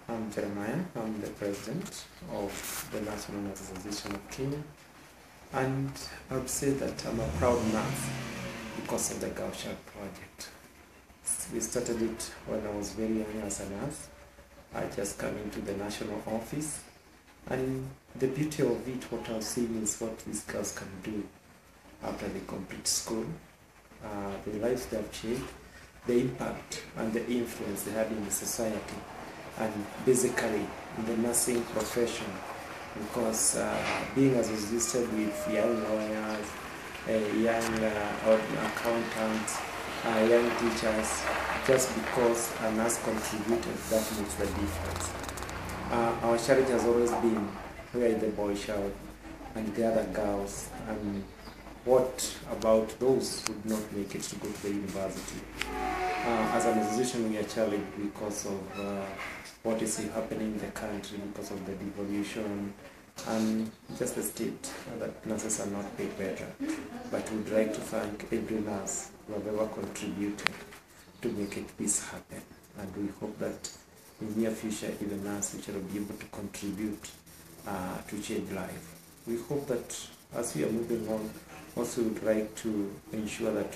I'm Jeremiah. I'm the president of the National Nurse Association of Kenya, and I would say that I'm a proud nurse because of the Gausha project. We started it when I was very young as a nurse. I just came into the national office, and the beauty of it, what I've seen is what these girls can do after they complete school, the lives they have changed, the impact and the influence they had in the society, and basically in the nursing profession, because being associated with young lawyers, young accountants, young teachers, just because a nurse contributed, that makes the difference. Our challenge has always been where the boy child and the other girls, and what about those who did not make it to go to the university? As an association, we are challenged because of what is happening in the country, because of the devolution and just the state that nurses are not paid better. But we would like to thank every nurse who have ever contributed to make this happen. And we hope that in the near future, even nurses will be able to contribute to change life. We hope that as we are moving on, also would like to ensure that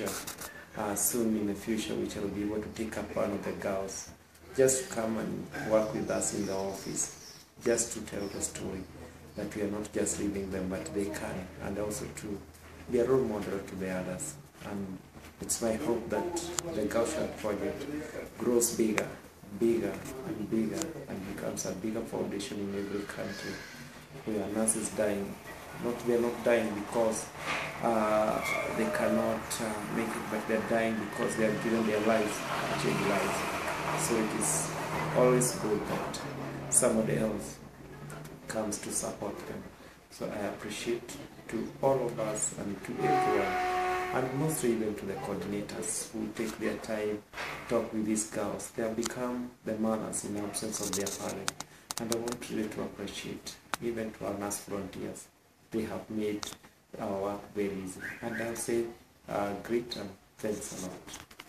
soon in the future, we shall be able to take up one of the girls, just come and work with us in the office, just to tell the story that we are not just leaving them, but they can, and also to be a role model to the others. And it's my hope that the Gausha project grows bigger, bigger and bigger, and becomes a bigger foundation in every country where nurses dying. They are not dying because they cannot make it, but they are dying because they have given their lives to change lives. So it is always good that somebody else comes to support them. So I appreciate to all of us and to everyone, and mostly even to the coordinators who take their time, talk with these girls. They have become the mothers in the absence of their parents. And I want really to appreciate even to our nurse volunteers. They have made our work very easy. And I'll say great and thanks a lot.